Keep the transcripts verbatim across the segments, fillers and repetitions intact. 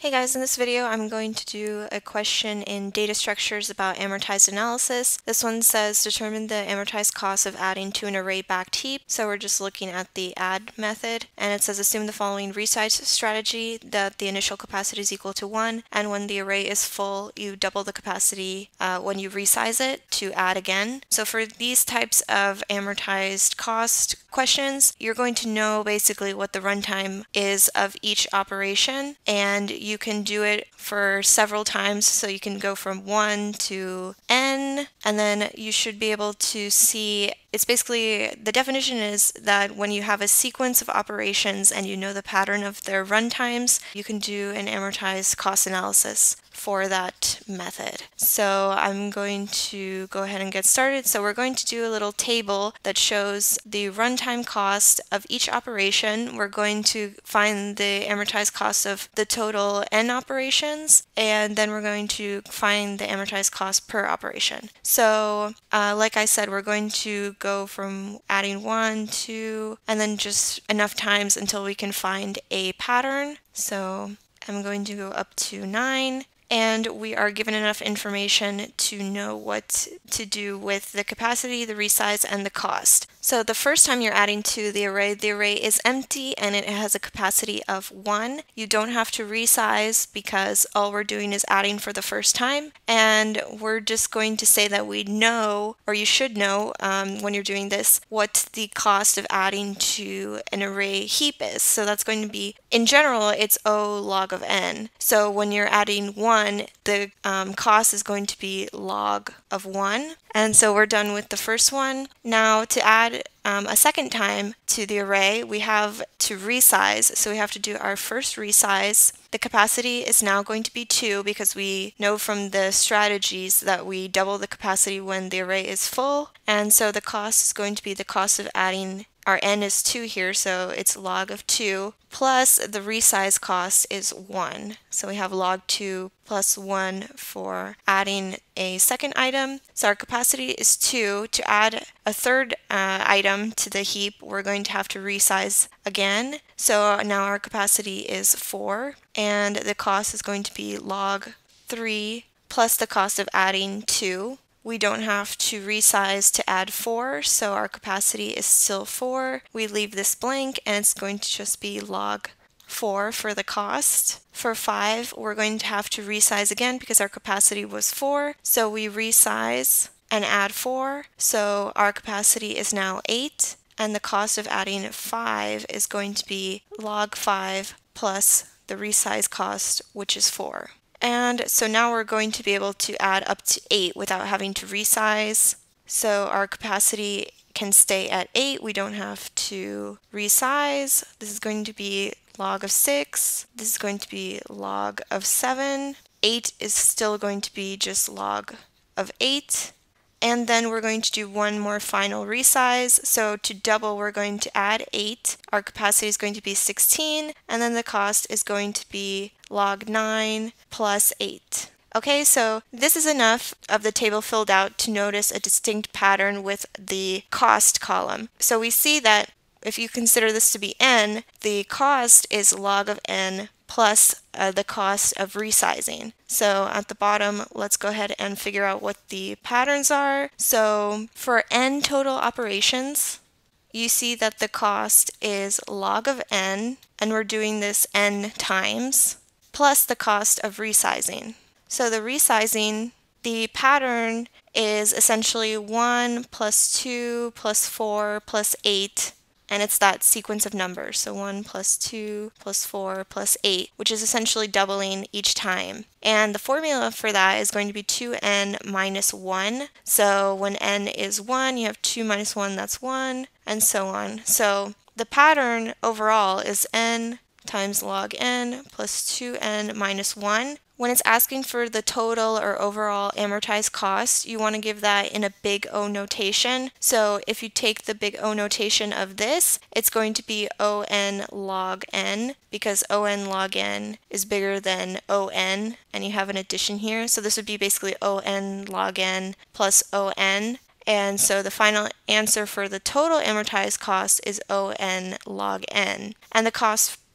Hey guys, in this video I'm going to do a question in data structures about amortized analysis. This one says determine the amortized cost of adding to an array backed heap. So we're just looking at the add method, and it says assume the following resize strategy, that the initial capacity is equal to one, and when the array is full you double the capacity uh, when you resize it to add again. So for these types of amortized cost questions, you're going to know basically what the runtime is of each operation, and you can do it for several times. So you can go from one to n, and then you should be able to see, it's basically, the definition is that when you have a sequence of operations and you know the pattern of their runtimes, you can do an amortized cost analysis for that method. So I'm going to go ahead and get started. So we're going to do a little table that shows the runtime cost of each operation. We're going to find the amortized cost of the total n operations, and then we're going to find the amortized cost per operation. So uh, like I said, we're going to go from adding one, two, and then just enough times until we can find a pattern. So I'm going to go up to nine. And we are given enough information to know what to do with the capacity, the resize, and the cost. So the first time you're adding to the array, the array is empty and it has a capacity of one. You don't have to resize because all we're doing is adding for the first time. And we're just going to say that we know, or you should know um, when you're doing this, what the cost of adding to an array heap is. So that's going to be, in general, it's O log of n. So when you're adding one, the um, cost is going to be log of one. And so we're done with the first one. Now to add um, a second time to the array, we have to resize. So we have to do our first resize. The capacity is now going to be two because we know from the strategies that we double the capacity when the array is full. And so the cost is going to be the cost of adding. Our n is two here, so it's log of two, plus the resize cost is one. So we have log two plus one for adding a second item. So our capacity is two. To add a third uh, item to the heap, we're going to have to resize again. So now our capacity is four, and the cost is going to be log three plus the cost of adding two. We don't have to resize to add four, so our capacity is still four. We leave this blank and it's going to just be log four for the cost. For five, we're going to have to resize again because our capacity was four, so we resize and add four, so our capacity is now eight, and the cost of adding five is going to be log five plus the resize cost, which is four. And so now we're going to be able to add up to eight without having to resize. So our capacity can stay at eight. We don't have to resize. This is going to be log of six. This is going to be log of seven. eight is still going to be just log of eight. And then we're going to do one more final resize. So to double, we're going to add eight. Our capacity is going to be sixteen, and then the cost is going to be log nine plus eight. Okay, so this is enough of the table filled out to notice a distinct pattern with the cost column. So we see that if you consider this to be n, the cost is log of n plus uh, the cost of resizing. So at the bottom, let's go ahead and figure out what the patterns are. So for n total operations, you see that the cost is log of n, and we're doing this n times, plus the cost of resizing. So the resizing, the pattern is essentially one plus two plus four plus eight, and it's that sequence of numbers. So one plus two plus four plus eight, which is essentially doubling each time. And the formula for that is going to be two n minus one. So when n is one, you have two minus one, that's one, and so on. So the pattern overall is n times log n plus two n minus one. When it's asking for the total or overall amortized cost, you want to give that in a big O notation. So if you take the big O notation of this, it's going to be O n log n, because O n log n is bigger than O n, and you have an addition here. So this would be basically O n log n plus O n. And so the final answer for the total amortized cost is O n log n. And the cost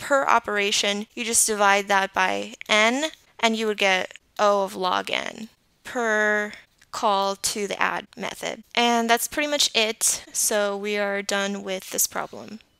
per operation, you just divide that by n, and you would get O of log n per call to the add method. And that's pretty much it. So we are done with this problem.